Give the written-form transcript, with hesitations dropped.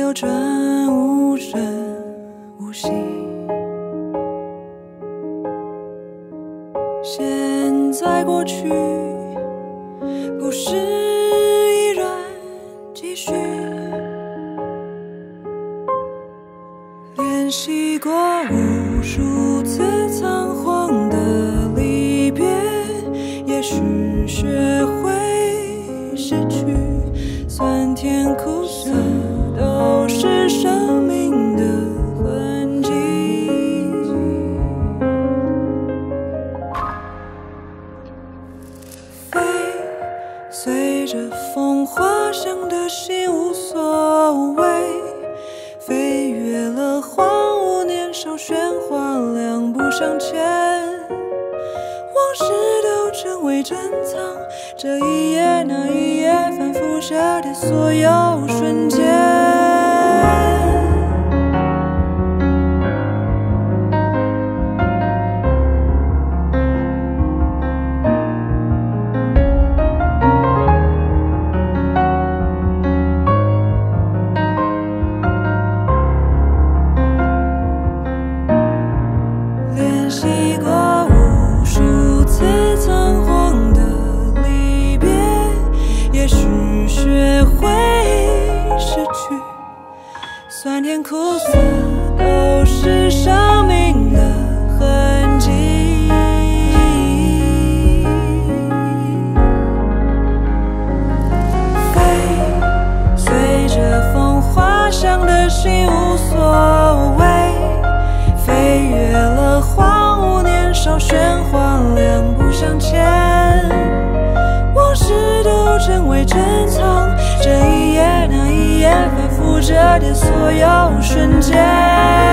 流转无声无息。现在过去，故事依然继续。练习过无数次仓皇的离别，也许学会失去，酸甜苦涩都是生命的痕迹。飞，随着风花香的心无所谓，飞越了荒芜年少喧哗，两步向前，往事都成为珍藏，这一页那一页反复着的所有瞬间。练习过无数次仓皇的离别，也许学会失去，酸甜苦涩都是生命的痕迹。飞，随着风花香的心无所谓，飞越了荒芜年少喧哗，两步向前，往事都成为珍藏，这一页那一页反复着的所有瞬间。